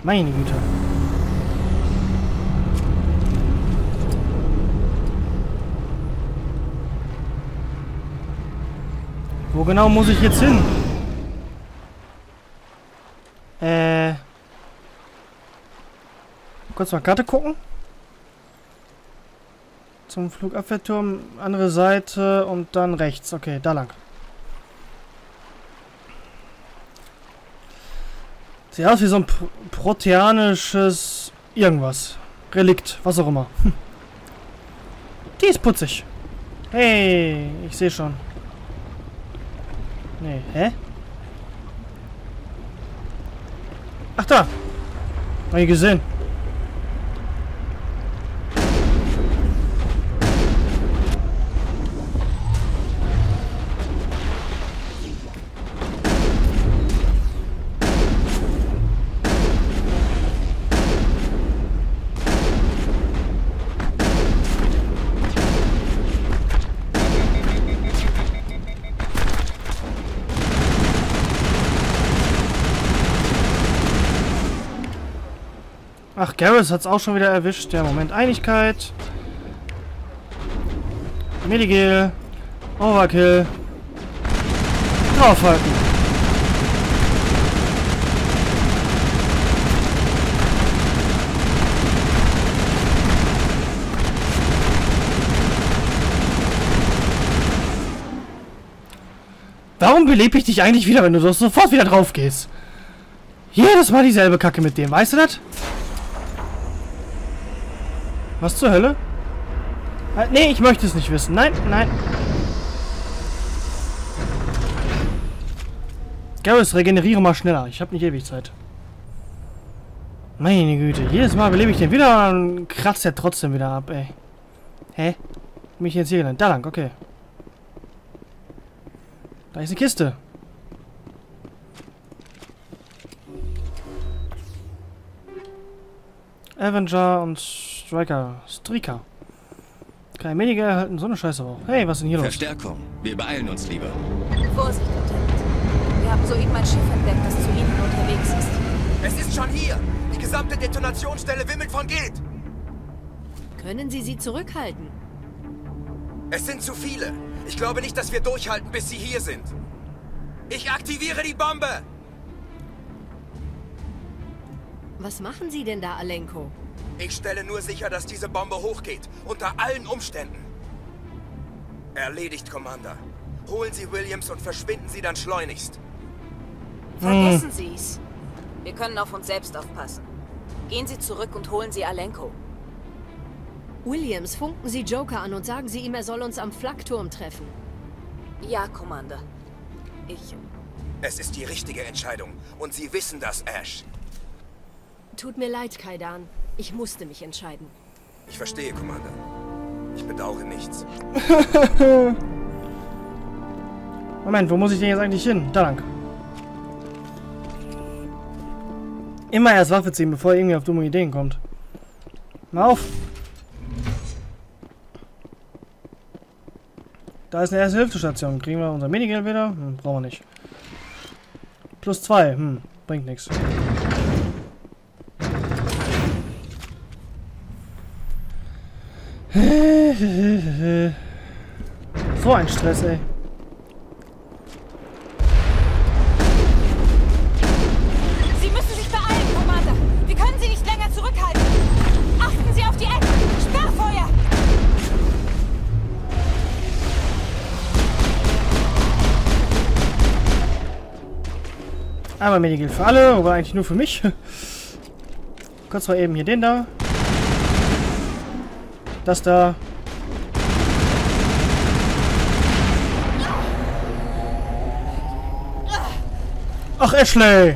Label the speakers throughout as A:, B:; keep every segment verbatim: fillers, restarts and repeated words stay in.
A: Meine Güte. Wo genau muss ich jetzt hin? Äh. Kurz mal Karte gucken. Zum Flugabwehrturm, andere Seite und dann rechts. Okay, da lang. Sieht aus wie so ein pro proteanisches irgendwas. Relikt, was auch immer. Hm. Die ist putzig. Hey, ich sehe schon. Nee, hä? Ach da! Hab ich gesehen. Ach, Garrus hat's auch schon wieder erwischt. Der Moment Einigkeit. Medigel. Overkill. Draufhalten. Warum belebe ich dich eigentlich wieder, wenn du doch sofort wieder drauf gehst? Jedes Mal dieselbe Kacke mit dem, weißt du das? Was zur Hölle? Äh, nee, ich möchte es nicht wissen. Nein, nein. Garrus, regeneriere mal schneller. Ich habe nicht ewig Zeit. Meine Güte. Jedes Mal belebe ich den wieder und dann kratzt er trotzdem wieder ab, ey. Hä? Mich jetzt hier gelandet. Da lang, okay. Da ist eine Kiste. Avenger und Striker. Striker. Keine Mediger erhalten so eine Scheiße auch. Hey, was ist denn hier los?
B: Verstärkung. Wir beeilen uns lieber.
C: Vorsicht, Lieutenant. Wir haben soeben ein Schiff entdeckt, das zu Ihnen unterwegs ist.
D: Es ist schon hier. Die gesamte Detonationsstelle wimmelt von Geld.
C: Können Sie sie zurückhalten?
D: Es sind zu viele. Ich glaube nicht, dass wir durchhalten, bis sie hier sind. Ich aktiviere die Bombe.
C: Was machen Sie denn da, Alenko?
D: Ich stelle nur sicher, dass diese Bombe hochgeht. Unter allen Umständen. Erledigt, Commander. Holen Sie Williams und verschwinden Sie dann schleunigst.
C: Vergessen Sie's. Wir können auf uns selbst aufpassen. Gehen Sie zurück und holen Sie Alenko. Williams, funken Sie Joker an und sagen Sie ihm, er soll uns am Flakturm treffen. Ja, Commander. Ich...
D: Es ist die richtige Entscheidung. Und Sie wissen das, Ash.
C: Tut mir leid, Kaidan. Ich musste mich entscheiden.
D: Ich verstehe, Commander. Ich bedauere nichts.
A: Moment, wo muss ich denn jetzt eigentlich hin? Da lang. Immer erst Waffe ziehen, bevor er irgendwie auf dumme Ideen kommt. Mal auf! Da ist eine Erste-Hilfe-Station. Kriegen wir unser Minigeld wieder? Hm, brauchen wir nicht. Plus zwei. Hm, bringt nichts. So ein Stress, ey.
E: Sie müssen sich beeilen, Commander. Wir können Sie nicht länger zurückhalten. Achten Sie auf die Ecke. Sperrfeuer!
A: Einmal Minigeld für alle, aber eigentlich nur für mich. Kurz mal eben hier den da. Das da. Ach, Ashley!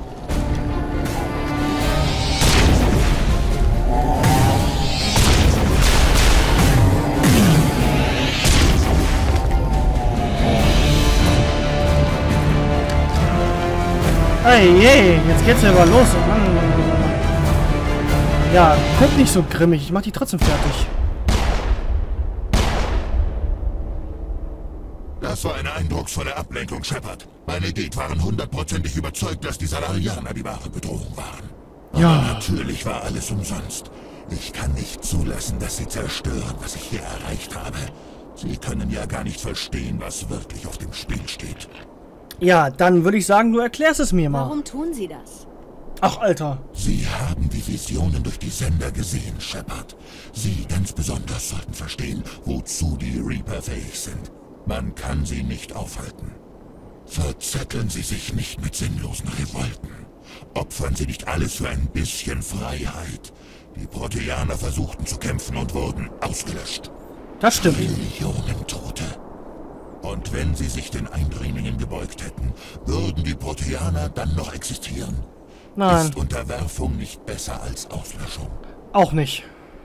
A: Hey, hey, jetzt geht's ja aber los. Mann. Ja, guck nicht so grimmig. Ich mach die trotzdem fertig.
F: Das war eine eindrucksvolle Ablenkung, Shepard. Meine Gat waren hundertprozentig überzeugt, dass die Salarianer die wahre Bedrohung waren.
A: Ja.
F: Aber natürlich war alles umsonst. Ich kann nicht zulassen, dass sie zerstören, was ich hier erreicht habe. Sie können ja gar nicht verstehen, was wirklich auf dem Spiel steht.
A: Ja, dann würde ich sagen, du erklärst es mir mal.
E: Warum tun Sie das?
A: Ach, Alter.
F: Sie haben die Visionen durch die Sender gesehen, Shepard. Sie ganz besonders sollten verstehen, wozu die Reaper fähig sind. Man kann sie nicht aufhalten. Verzetteln Sie sich nicht mit sinnlosen Revolten. Opfern Sie nicht alles für ein bisschen Freiheit. Die Proteaner versuchten zu kämpfen und wurden ausgelöscht.
A: Das stimmt.
F: Millionen Tote. Und wenn sie sich den Eindringlingen gebeugt hätten, würden die Proteaner dann noch existieren?
A: Nein.
F: Ist Unterwerfung nicht besser als Auslöschung?
A: Auch nicht.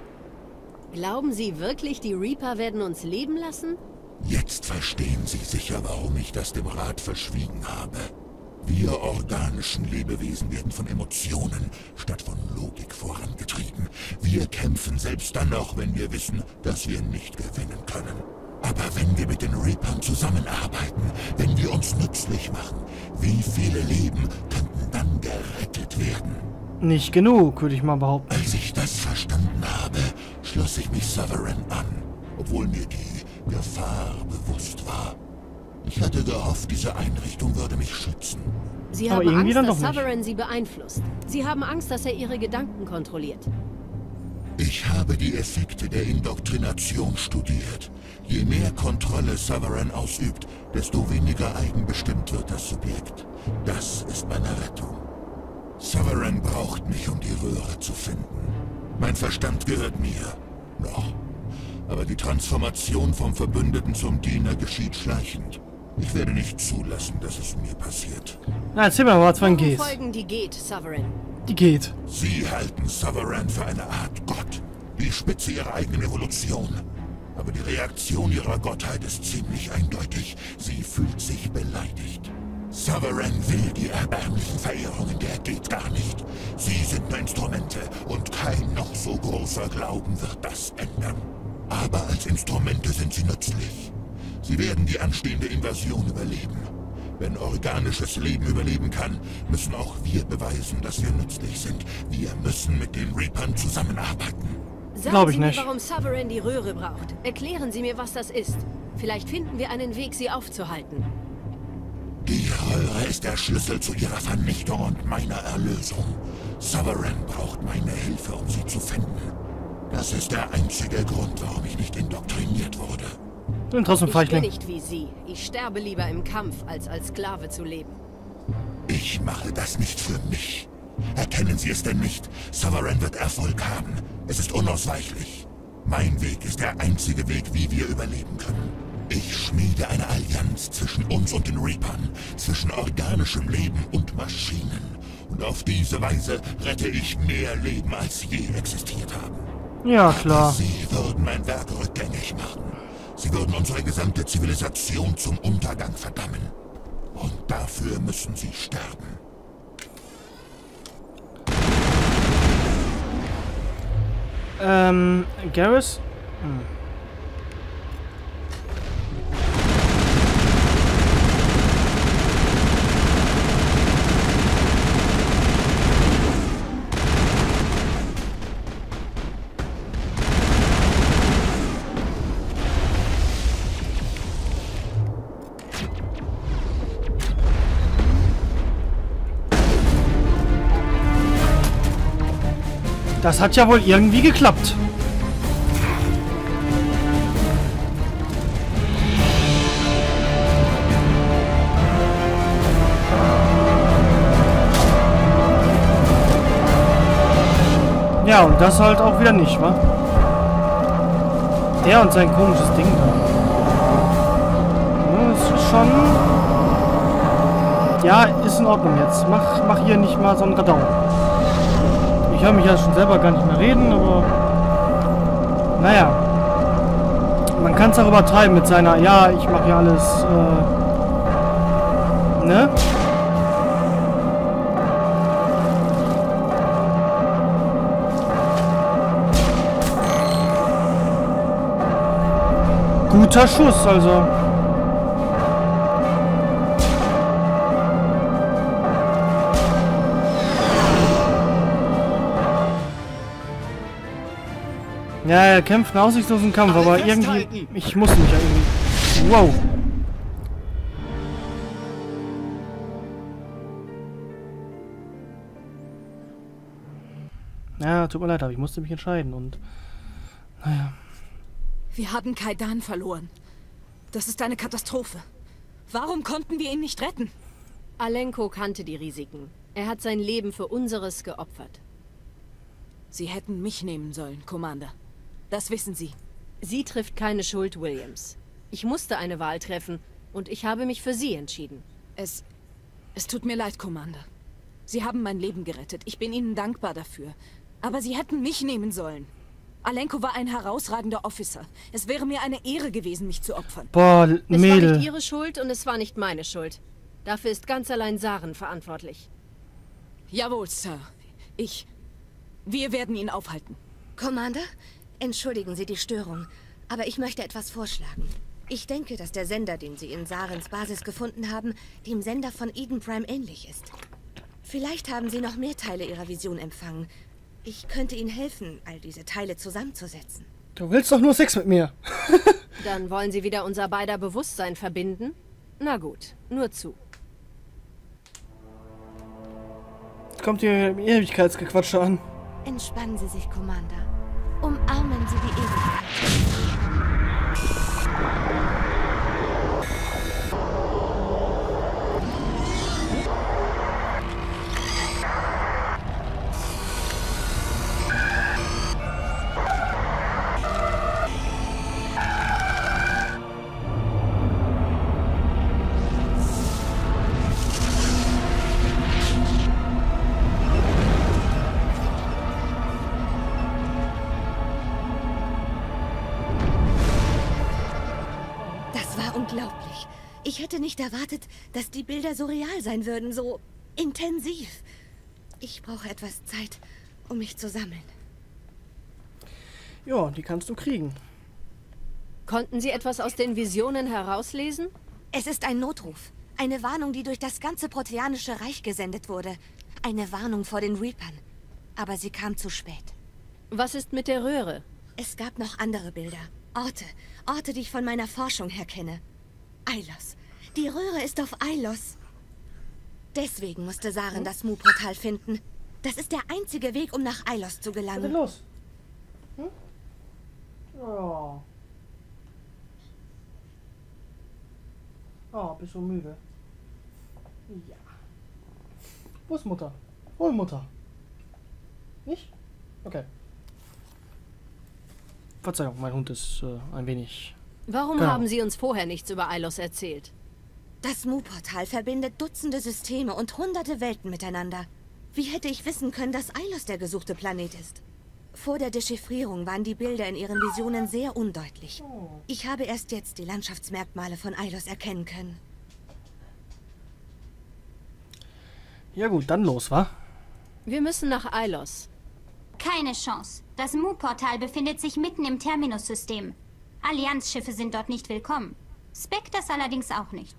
E: Glauben Sie wirklich, die Reaper werden uns leben lassen?
F: Jetzt verstehen Sie sicher, warum ich das dem Rat verschwiegen habe. Wir organischen Lebewesen werden von Emotionen statt von Logik vorangetrieben. Wir kämpfen selbst dann noch, wenn wir wissen, dass wir nicht gewinnen können. Aber wenn wir mit den Reapern zusammenarbeiten, wenn wir uns nützlich machen, wie viele Leben könnten dann gerettet werden?
A: Nicht genug, würde ich mal behaupten.
F: Als ich das verstanden habe, schloss ich mich Sovereign an, obwohl mir die Gefahr bewusst war. Ich hatte gehofft, diese Einrichtung würde mich schützen.
E: Sie
A: Aber
E: haben
A: irgendwie
E: Angst,
A: dann
E: dass
A: doch nicht.
E: Sovereign Sie beeinflusst. Sie haben Angst, dass er Ihre Gedanken kontrolliert.
F: Ich habe die Effekte der Indoktrination studiert. Je mehr Kontrolle Sovereign ausübt, desto weniger eigenbestimmt wird das Subjekt. Das ist meine Rettung. Sovereign braucht mich, um die Röhre zu finden. Mein Verstand gehört mir. Noch. Aber die Transformation vom Verbündeten zum Diener geschieht schleichend. Ich werde nicht zulassen, dass es mir passiert.
A: Na, erzähl mir mal, was wann
E: Warum
A: geht.
E: folgen die geht, Sovereign?
A: Die geht.
F: Sie halten Sovereign für eine Art Gott. Die Spitze ihrer eigenen Evolution. Aber die Reaktion ihrer Gottheit ist ziemlich eindeutig. Sie fühlt sich beleidigt. Sovereign will die erbärmlichen Verehrungen der geht gar nicht. Sie sind nur Instrumente und kein noch so großer Glauben wird das ändern. Aber als Instrumente sind sie nützlich. Sie werden die anstehende Invasion überleben. Wenn organisches Leben überleben kann, müssen auch wir beweisen, dass wir nützlich sind. Wir müssen mit den Reapern zusammenarbeiten.
E: Sagen
A: Glaub ich
E: Sie mir,
A: nicht.
E: warum Sovereign die Röhre braucht. Erklären Sie mir, was das ist. Vielleicht finden wir einen Weg, sie aufzuhalten.
F: Die Röhre ist der Schlüssel zu ihrer Vernichtung und meiner Erlösung. Sovereign braucht meine Hilfe, um sie zu finden. Das ist der einzige Grund, warum ich nicht indoktriniert wurde.
A: Bin trotzdem
E: Ich bin
A: Feigling.
E: nicht wie Sie. Ich sterbe lieber im Kampf, als als Sklave zu leben.
F: Ich mache das nicht für mich. Erkennen Sie es denn nicht? Sovereign wird Erfolg haben. Es ist unausweichlich. Mein Weg ist der einzige Weg, wie wir überleben können. Ich schmiede eine Allianz zwischen uns und den Reapern, zwischen organischem Leben und Maschinen. Und auf diese Weise rette ich mehr Leben, als je existiert haben.
A: Ja, klar.
F: Aber Sie würden mein Werk rückgängig machen. Sie würden unsere gesamte Zivilisation zum Untergang verdammen. Und dafür müssen Sie sterben.
A: Ähm, Garrus? Hm. Das hat ja wohl irgendwie geklappt. Ja, und das halt auch wieder nicht, wa? Der und sein komisches Ding da. Ja, das ist schon... Ja, ist in Ordnung jetzt. Mach, mach hier nicht mal so einen Radau. Ich höre mich ja schon selber gar nicht mehr reden, aber... Naja. Man kann es auch übertreiben mit seiner... Ja, ich mache ja alles... Äh, ne? Guter Schuss, also. Ja, er kämpft einen aussichtslosen Kampf, aber irgendwie... Ich muss mich ja irgendwie... Wow. Ja, tut mir leid, aber ich musste mich entscheiden und... Naja.
E: Wir haben Kaidan verloren. Das ist eine Katastrophe. Warum konnten wir ihn nicht retten?
G: Alenko kannte die Risiken. Er hat sein Leben für unseres geopfert.
E: Sie hätten mich nehmen sollen, Commander. Das wissen Sie.
G: Sie trifft keine Schuld, Williams. Ich musste eine Wahl treffen und ich habe mich für Sie entschieden.
E: Es... Es tut mir leid, Commander. Sie haben mein Leben gerettet. Ich bin Ihnen dankbar dafür. Aber Sie hätten mich nehmen sollen. Alenko war ein herausragender Officer. Es wäre mir eine Ehre gewesen, mich zu opfern.
A: Boah,
G: Mädel. Es war nicht Ihre Schuld und es war nicht meine Schuld. Dafür ist ganz allein Saren verantwortlich.
E: Jawohl, Sir. Ich... Wir werden ihn aufhalten.
H: Commander, entschuldigen Sie die Störung, aber ich möchte etwas vorschlagen. Ich denke, dass der Sender, den Sie in Sarens Basis gefunden haben, dem Sender von Eden Prime ähnlich ist. Vielleicht haben Sie noch mehr Teile Ihrer Vision empfangen. Ich könnte Ihnen helfen, all diese Teile zusammenzusetzen.
A: Du willst doch nur Sex mit mir.
G: Dann wollen Sie wieder unser beider Bewusstsein verbinden? Na gut, nur zu.
A: Jetzt kommt hier im Ewigkeitsgequatsche an.
H: Entspannen Sie sich, Commander. Umarmen Sie die Ewigkeit. Unglaublich. Ich hätte nicht erwartet, dass die Bilder so real sein würden, so intensiv. Ich brauche etwas Zeit, um mich zu sammeln.
A: Ja, die kannst du kriegen.
G: Konnten Sie etwas aus den Visionen herauslesen?
H: Es ist ein Notruf. Eine Warnung, die durch das ganze Proteanische Reich gesendet wurde. Eine Warnung vor den Reapern. Aber sie kam zu spät.
G: Was ist mit der Röhre?
H: Es gab noch andere Bilder. Orte. Orte, die ich von meiner Forschung her kenne. Ilos. Die Röhre ist auf Ilos. Deswegen musste Saren hm? das Mu-Portal finden. Das ist der einzige Weg, um nach Ilos zu gelangen.
A: Was ist denn los? Hm? Oh. Oh, bist du müde? Ja. Wo ist Mutter? Hol Mutter. Nicht? Okay. Verzeihung, mein Hund ist äh, ein wenig...
G: Warum genau. haben Sie uns vorher nichts über Ilos erzählt?
H: Das Mu-Portal verbindet Dutzende Systeme und hunderte Welten miteinander. Wie hätte ich wissen können, dass Ilos der gesuchte Planet ist? Vor der Dechiffrierung waren die Bilder in Ihren Visionen sehr undeutlich. Ich habe erst jetzt die Landschaftsmerkmale von Ilos erkennen können.
A: Ja gut, dann los, wa?
G: Wir müssen nach Ilos.
I: Keine Chance. Das Mu-Portal befindet sich mitten im Terminus-System. Allianzschiffe sind dort nicht willkommen. Spectres allerdings auch nicht.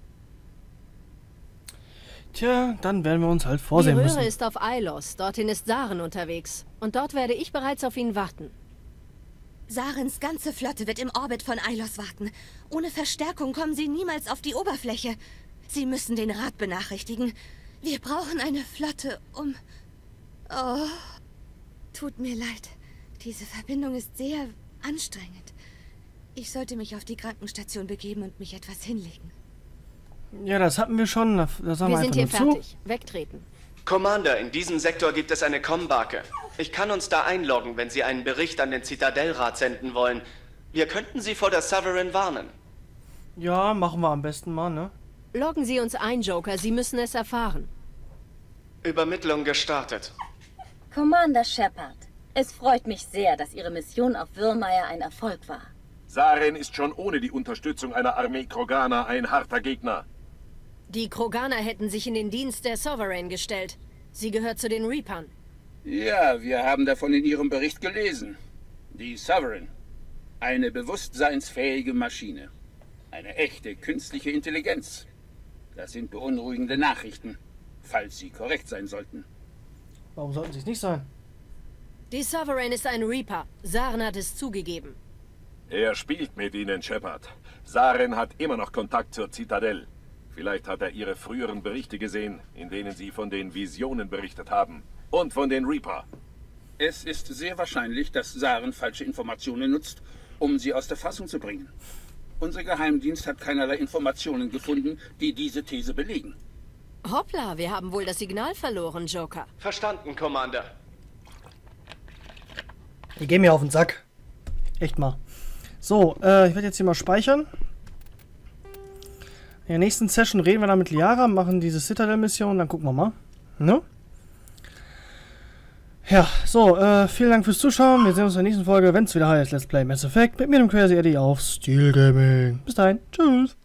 A: Tja, dann werden wir uns halt vorsehen müssen.
G: Die Röhre ist auf Ilos. Dorthin ist Saren unterwegs. Und dort werde ich bereits auf ihn warten.
H: Sarens ganze Flotte wird im Orbit von Ilos warten. Ohne Verstärkung kommen sie niemals auf die Oberfläche. Sie müssen den Rat benachrichtigen. Wir brauchen eine Flotte, um... Oh, tut mir leid. Diese Verbindung ist sehr anstrengend. Ich sollte mich auf die Krankenstation begeben und mich etwas hinlegen.
A: Ja, das hatten wir schon. Das sagen wir
G: wir sind hier
A: nur
G: fertig. Zu. Wegtreten.
J: Commander, in diesem Sektor gibt es eine Com-Barke. Ich kann uns da einloggen, wenn Sie einen Bericht an den Zitadellrat senden wollen. Wir könnten Sie vor der Sovereign warnen.
A: Ja, machen wir am besten mal, ne?
G: Loggen Sie uns ein, Joker. Sie müssen es erfahren.
J: Übermittlung gestartet.
K: Commander Shepard, es freut mich sehr, dass Ihre Mission auf Virmire ein Erfolg war.
L: Saren ist schon ohne die Unterstützung einer Armee Kroganer ein harter Gegner.
G: Die Kroganer hätten sich in den Dienst der Sovereign gestellt. Sie gehört zu den Reapern.
M: Ja, wir haben davon in Ihrem Bericht gelesen. Die Sovereign. Eine bewusstseinsfähige Maschine. Eine echte künstliche Intelligenz. Das sind beunruhigende Nachrichten, falls sie korrekt sein sollten.
A: Warum sollten sie es nicht sein?
G: Die Sovereign ist ein Reaper. Saren hat es zugegeben.
L: Er spielt mit ihnen, Shepard. Saren hat immer noch Kontakt zur Zitadelle. Vielleicht hat er ihre früheren Berichte gesehen, in denen sie von den Visionen berichtet haben. Und von den Reaper.
M: Es ist sehr wahrscheinlich, dass Saren falsche Informationen nutzt, um sie aus der Fassung zu bringen. Unser Geheimdienst hat keinerlei Informationen gefunden, die diese These belegen.
G: Hoppla, wir haben wohl das Signal verloren, Joker.
J: Verstanden, Commander.
A: Die gehen mir auf den Sack. Echt mal. So, äh, ich werde jetzt hier mal speichern. In der nächsten Session reden wir dann mit Liara, machen diese Citadel-Mission, dann gucken wir mal. Ne? Ja, so, äh, vielen Dank fürs Zuschauen. Wir sehen uns in der nächsten Folge, wenn es wieder heißt Let's Play Mass Effect mit mir, dem Crazy Eddie, auf Steel Gaming. Bis dahin, tschüss.